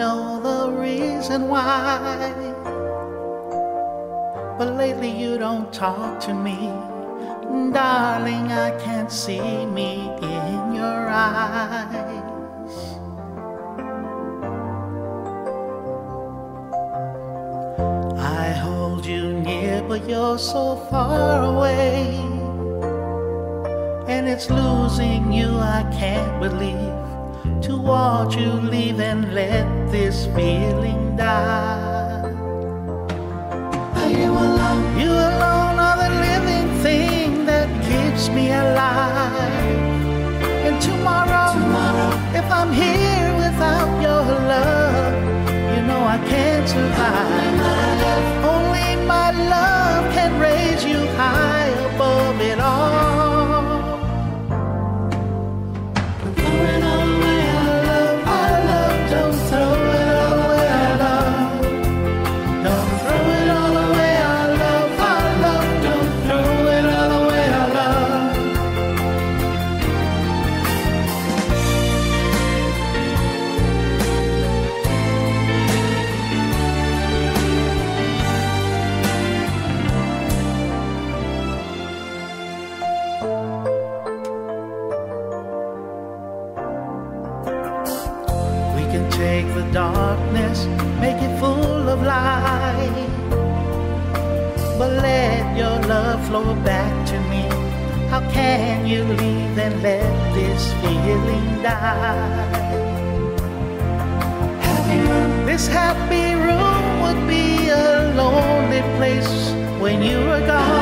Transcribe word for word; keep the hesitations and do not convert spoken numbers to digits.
know the reason why, but lately you don't talk to me. Darling, I can't see me in your eyes. I hold you near, but you're so far away, and it's losing you I can't believe, to watch you leave and let this feeling die. Are you alone? You alone are the living thing that keeps me alive. And tomorrow, tomorrow, if I'm here without your love, you know I can't survive. Only my love can raise you high above it all. Take the darkness, make it full of light, but let your love flow back to me. How can you leave and let this feeling die? Happy room. This happy room would be a lonely place when you are gone.